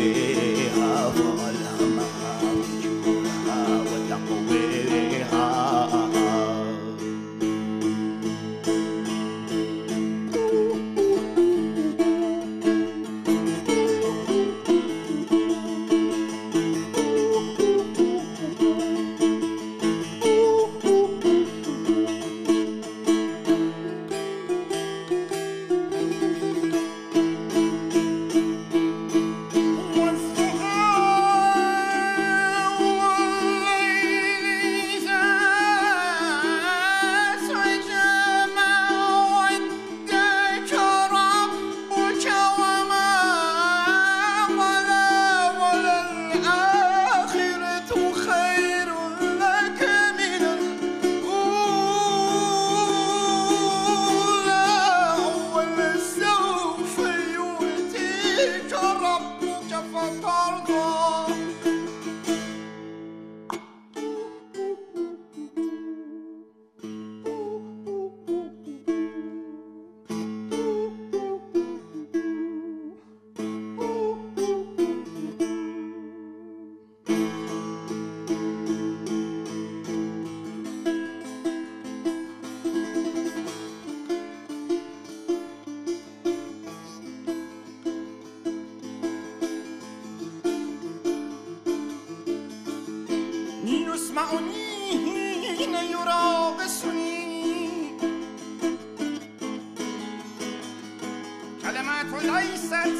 فألهمها فجورها وتقويها. يسمعني حين يراقصني كلمات ليست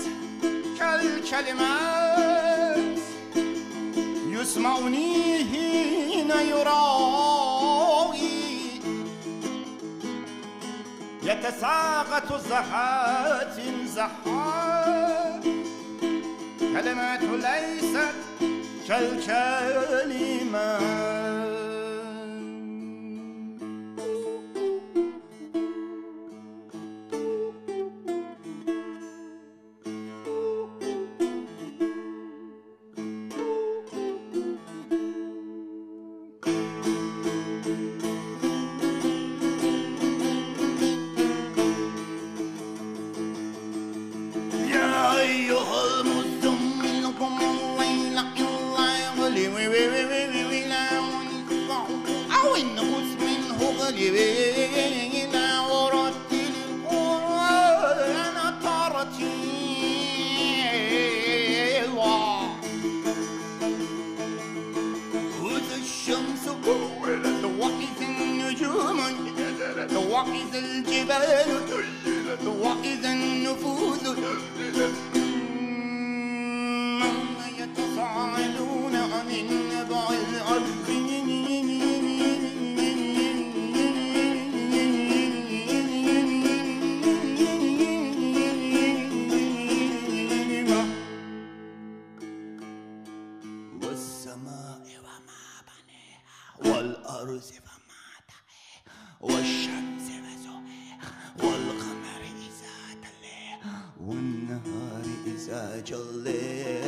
كالكلمات. يسمعني حين يرائي يتساقط زحات زحات. كلمات ليست كالكلمات. يا أيها المزمل قم الليل إلا أو انقص منه قليلا ورتل القرآن ترتيلا. وإذا الشمس كورت وإذا النجوم انكدرت وإذا الجبال سيرت وإذا النفوس عما يتساءلون عن النبأ العظيم. والسماء وما بنيها والأرض وما طحاها والشمس وضحاها والقمر إذا تلاها والنهار إذا جلاها